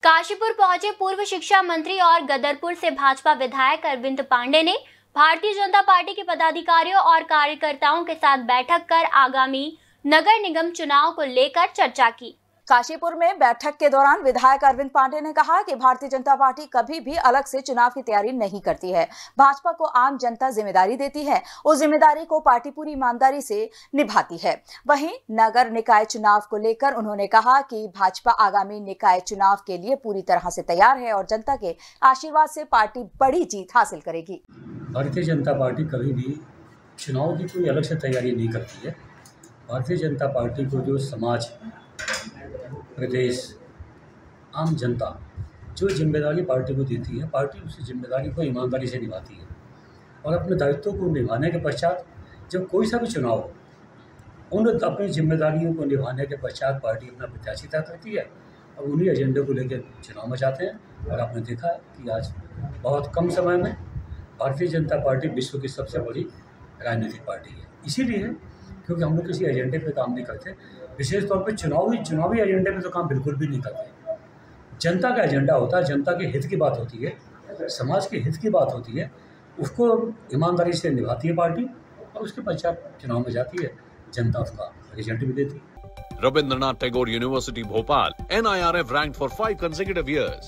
काशीपुर पहुंचे पूर्व शिक्षा मंत्री और गदरपुर से भाजपा विधायक अरविंद पांडे ने भारतीय जनता पार्टी के पदाधिकारियों और कार्यकर्ताओं के साथ बैठक कर आगामी नगर निगम चुनाव को लेकर चर्चा की। काशीपुर में बैठक के दौरान विधायक अरविंद पांडे ने कहा कि भारतीय जनता पार्टी कभी भी अलग से चुनाव की तैयारी नहीं करती है। भाजपा को आम जनता जिम्मेदारी देती है, उस जिम्मेदारी को पार्टी पूरी ईमानदारी से निभाती है। वहीं नगर निकाय चुनाव को लेकर उन्होंने कहा कि भाजपा आगामी निकाय चुनाव के लिए पूरी तरह से तैयार है और जनता के आशीर्वाद से पार्टी बड़ी जीत हासिल करेगी। भारतीय जनता पार्टी कभी भी चुनाव की कोई अलग से तैयारी नहीं करती है। भारतीय जनता पार्टी को जो समाज, प्रदेश, आम जनता जो जिम्मेदारी पार्टी को देती है, पार्टी उस जिम्मेदारी को ईमानदारी से निभाती है और अपने दायित्वों को निभाने के पश्चात जब कोई सा भी चुनाव हो, उन अपनी जिम्मेदारियों को निभाने के पश्चात पार्टी अपना प्रत्याशी तय करती है और उन्हीं एजेंडे को लेकर चुनाव में जाते हैं। और आपने देखा कि आज बहुत कम समय में भारतीय जनता पार्टी विश्व की सबसे बड़ी राजनीतिक पार्टी है। इसीलिए क्योंकि हम लोग किसी एजेंडे पे काम नहीं करते, विशेष तौर पे चुनावी एजेंडे पे तो काम बिल्कुल भी नहीं करते। जनता का एजेंडा होता है, जनता के हित की बात होती है, समाज के हित की बात होती है, उसको ईमानदारी से निभाती है पार्टी और उसके पश्चात चुनाव में जाती है, जनता उसका रिजल्ट भी देती है। Rabindranath Tagore university Bhopal, NIRF ranked for 5 consecutive years.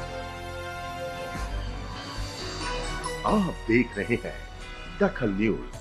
आप देख रहे हैं दखल न्यूज।